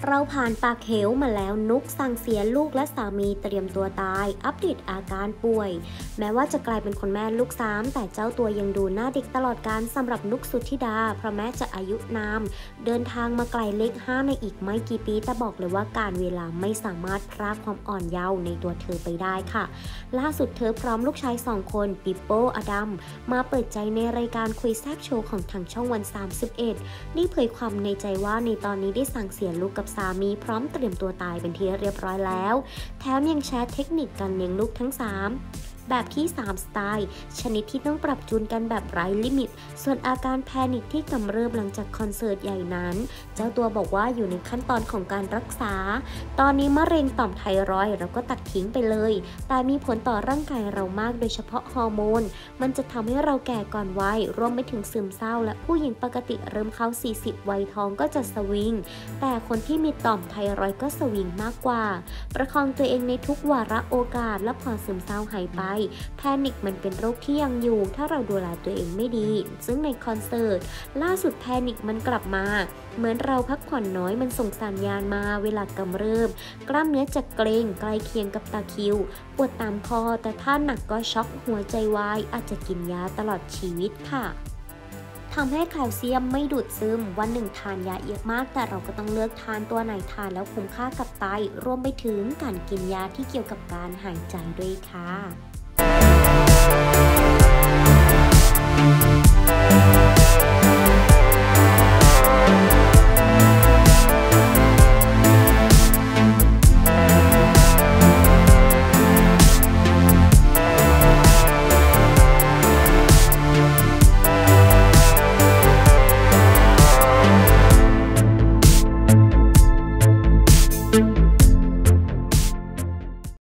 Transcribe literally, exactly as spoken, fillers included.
เราผ่านปากเหวมาแล้วนุกสั่งเสียลูกและสามีเตรียมตัวตายอัปเดตอาการป่วยแม้ว่าจะกลายเป็นคนแม่ลูกสามแต่เจ้าตัวยังดูหน้าเด็กตลอดการสำหรับนุกสุทธิดาเพราะแม้จะอายุนามเดินทางมาไกลเลขห้าในอีกไม่กี่ปีแต่บอกเลยว่าการเวลาไม่สามารถพรากความอ่อนเยาว์ในตัวเธอไปได้ค่ะล่าสุดเธอพร้อมลูกชายสองคนปิโป้อดัมมาเปิดใจในรายการคุยแซ่บโชว์ของทางช่องวันสามสิบเอ็ดนี่เผยความในใจว่าในตอนนี้ได้สั่งเสียลูกกับสามีพร้อมเตรียมตัวตายเป็นที่เรียบร้อยแล้วแถมยังแชร์เทคนิคการเลี้ยงลูกทั้งสามแบบที่สามสไตล์ชนิดที่ต้องปรับจูนกันแบบไร้ลิมิตส่วนอาการแพนิคที่กำเริบหลังจากคอนเสิร์ตใหญ่นั้นเจ้าตัวบอกว่าอยู่ในขั้นตอนของการรักษาตอนนี้มะเร็งต่อมไทรอยด์เราก็ตัดทิ้งไปเลยแต่มีผลต่อร่างกายเรามากโดยเฉพาะฮอร์โมนมันจะทำให้เราแก่ก่อนวัยรวมไปถึงซึมเศร้าและผู้หญิงปกติเริ่มเข้าสี่สิบวัยทองก็จะสวิงแต่คนที่มีต่อมไทรอยด์ก็สวิงมากกว่าประคองตัวเองในทุกวาระโอกาสและพอซึมเศร้าหายไปแพนิคมันเป็นโรคที่ยังอยู่ถ้าเราดูแลตัวเองไม่ดีซึ่งในคอนเสิร์ตล่าสุดแพนิคมันกลับมาเหมือนเราพักผ่อนน้อยมันส่งสัญญาณมาเวลากำเริบกล้ามเนื้อจะเกร็งใกล้เคียงกับตาคิวปวดตามคอแต่ถ้าหนักก็ช็อกหัวใจวายอาจจะกินยาตลอดชีวิตค่ะทำให้แคลเซียมไม่ดูดซึมวันหนึ่งทานยาเยอะมากแต่เราก็ต้องเลือกทานตัวไหนทานแล้วคุ้มค่ากับไตรวมไปถึงการกินยาที่เกี่ยวกับการหายใจด้วยค่ะ